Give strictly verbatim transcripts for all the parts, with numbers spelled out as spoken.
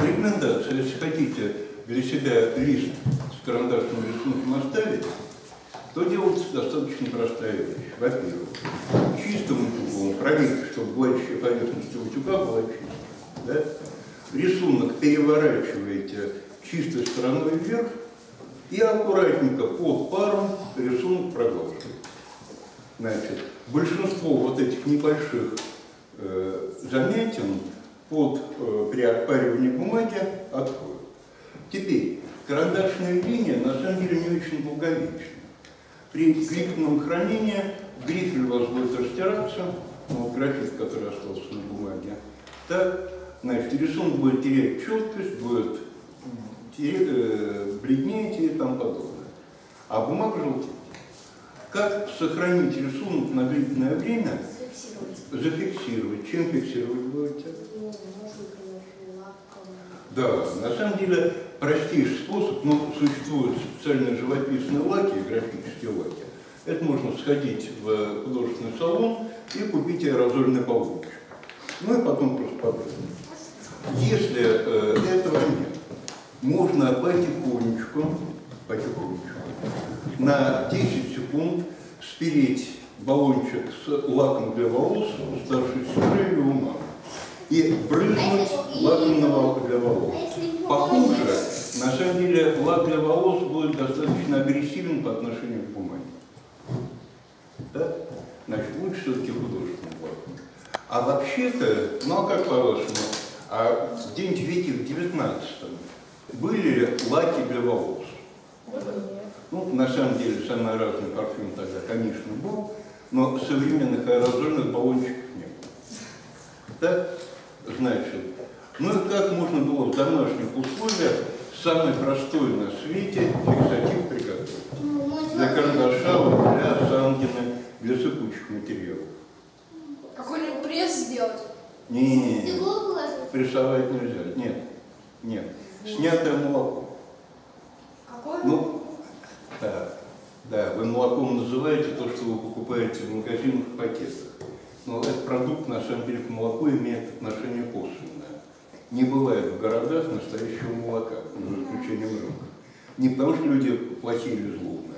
рекомендация, если хотите для себя лист с карандашным рисунком оставить, то делается достаточно простая вещь. Во-первых, чистым утюгом проверьте, чтобы гладящая поверхность утюга была чистая. Да? Рисунок переворачиваете чистой стороной вверх и аккуратненько под паром рисунок проглаживаете. Значит, большинство вот этих небольших э, замятин под, э, при отпаривании бумаги отходят. Теперь, карандашная линия на самом деле не очень долговечна. При кликанном хранении грифель у вас будет растираться, ну, вот графит, который остался на бумаге. Так, значит, рисунок будет терять четкость, будет тереть, э, бледнеть и тому подобное. А бумага желтеет. Как сохранить рисунок на длительное время? Зафиксировать. Зафиксировать. Чем фиксировать будете? Ну, можно, лаком. Да, на самом деле простейший способ, но существуют специальные живописные лаки, графические лаки. Это можно сходить в художественный салон и купить аэрозольный баллончик. Ну и потом просто побрызгать. Если э, этого нет, можно потихонечку, потихонечку на десять секунд спереть баллончик с лаком для волос у старшей сестры или у мамы и брызнуть лаком для волос. Похуже, на самом деле, лак для волос будет достаточно агрессивен по отношению к бумаге. Да? Значит, лучше все-таки художественным лаком. А вообще-то, ну а как по-вашему, а где-нибудь в веке в девятнадцатом были лаки для волос? Ну, на самом деле, самый разный парфюм тогда, конечно, был, но современных аэрозольных баллончиков не было. Так, значит, ну и как можно было в домашних условиях самый простой на свете фиксатив приготовить? Для карандаша, для сангины, для сыпучих материалов. Какой-нибудь пресс сделать? Нет, прессовать нельзя. Нет, нет. Снятое молоко. Какое? Ну, да, да, вы молоком называете то, что вы покупаете в магазинах в пакетах. Но этот продукт, на самом деле, к молоку имеет отношение косвенное. Не бывает в городах настоящего молока, за исключением рынка. Не потому, что люди плохие или злобные.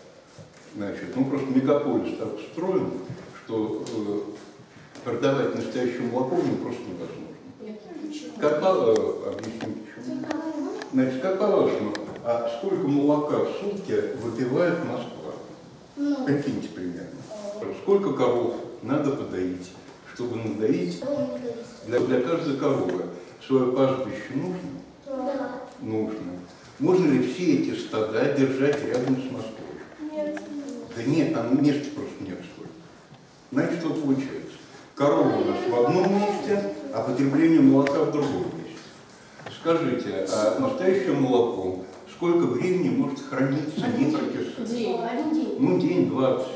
Значит, ну просто мегаполис так устроен, что э, продавать настоящее молоко ну, просто невозможно. Как по, э, объяснить почему? Значит, как по-вашему, а сколько молока в сутки выпивает Москва? Ну. Прикиньте примерно. Сколько коров надо подоить, чтобы надоить? Для, для каждой коровы свое пастбище нужно? Да. Нужно. Можно ли все эти стада держать рядом с Москвой? Нет. Да нет, там места просто нет столько. Значит, что получается? Корова у нас в одном месте, а потребление молока в другом месте. Скажите, а настоящее молоко сколько времени может храниться, не прокисать? День. Один день. Ну, день, двадцать.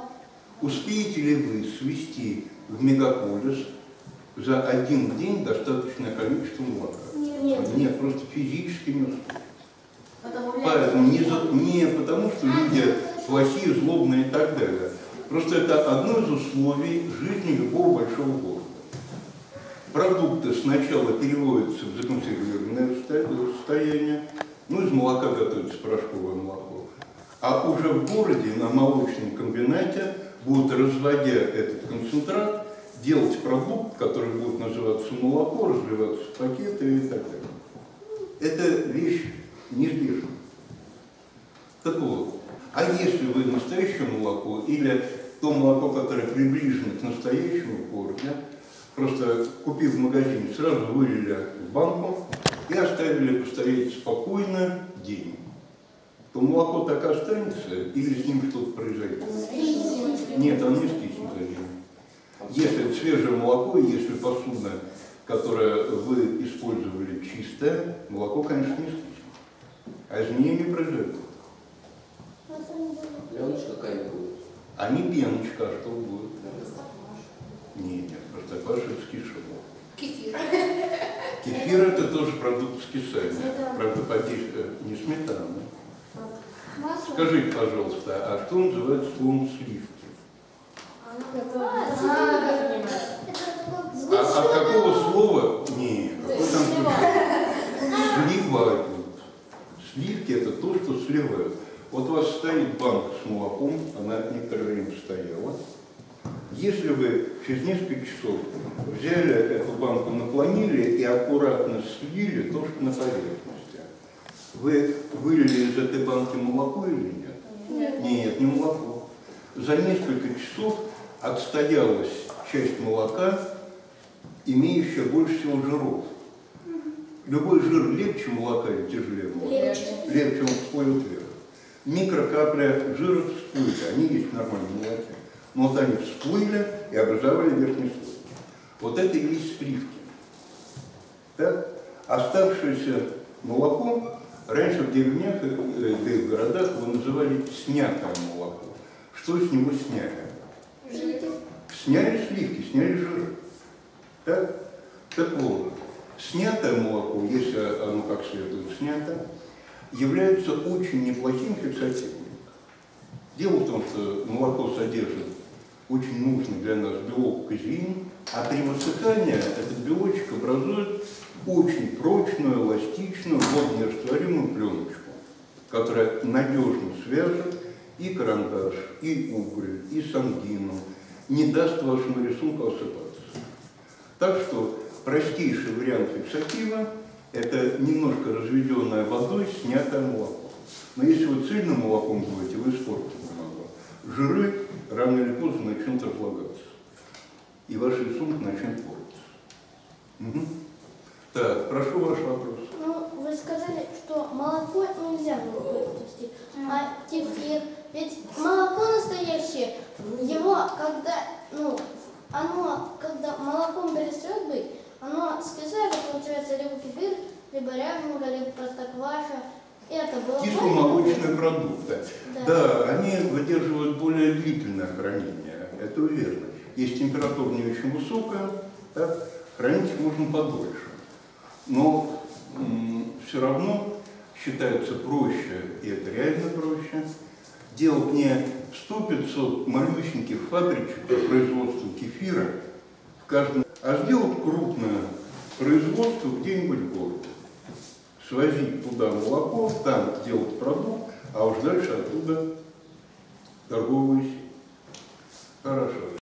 Успеете ли вы свести в мегаполис за один день достаточное количество молока? Нет. Нет, просто физически не успеете. Поэтому не, за, не потому, что люди плохие, злобные и так далее. Просто это одно из условий жизни любого большого города. Продукты сначала переводятся в законсервированное состояние, ну, из молока готовится порошковое молоко. А уже в городе на молочном комбинате будут, разводя этот концентрат, делать продукт, который будет называться молоко, разливаться в пакеты и так далее. Это вещь неизбежна. Так вот, а если вы настоящее молоко или то молоко, которое приближено к настоящему в городе, просто купив в магазине, сразу вылили в банку и оставили постоять спокойно день, то молоко так останется или с ним что-то произойдет? Нет, оно не скиснет за день. Если это свежее молоко, если посуда, которое вы использовали, чистое, молоко, конечно, не скиснет. А изменения произойдут. Пленочка какая будет? А не пеночка, а что будет? Нет, нет, простокваша это скисшего. Кефир. Кефир это тоже продукт скисания. Правда, подействие не сметана. Скажите, пожалуйста, а что называется словом сливки? А от какого слова? Нет, какой там Сливают. Сливки – это то, что сливают. Вот у вас стоит банка с молоком, она некоторое время стояла. Если вы через несколько часов взяли эту банку, наклонили и аккуратно слили то, что на поверхности, вы вылили из этой банки молоко или нет? Нет. Нет, не молоко. За несколько часов отстоялась часть молока, имеющая больше всего жиров. Любой жир легче молока или тяжелее молока? Легче. Легче, он всплывет вверх. Микрокапля жира всплыли, они есть в нормальном молоке. Но вот они всплыли и образовали верхний слой. Вот это и есть сливки. Так? Оставшееся молоко раньше в деревнях, да и в городах его называли снятое молоко. Что с него сняли? Жидкий. Сняли сливки, сняли жиры. Так? Так вот, снятое молоко, если оно как следует снято, является очень неплохим фиксативом. Дело в том, что молоко содержит очень нужный для нас белок казеин, а при высыхании этот белочек образует очень прочную, эластичную, водорастворимую пленочку, которая надежно свяжет и карандаш, и уголь, и сангину, не даст вашему рисунку осыпаться. Так что простейший вариант фиксатива – это немножко разведенное водой снятое молоко. Но если вы цельным молоком будете, вы испортите молоко. Жиры рано или поздно начнут разлагаться. И ваш рисунок начнет портиться. Угу. Так, прошу ваш вопрос. Ну, вы сказали, что молоко нельзя было вывести, а кефир. Ведь молоко настоящее, его когда, ну, оно, когда молоком перестает быть, оно скисает, получается, либо кефир, либо рягнуга, либо простокваша. И это было... Кисломолочные продукты. Да. Да, они выдерживают более длительное хранение, это верно. Если температура не очень высокая, так, хранить можно подольше. Но все равно считается проще, и это реально проще, делать не сто-пятьсот малюсеньких фабричек по производству кефира в каждом, а сделать крупное производство где-нибудь в городе. Свозить туда молоко, там делать продукт, а уж дальше оттуда торговую сеть. Хорошо.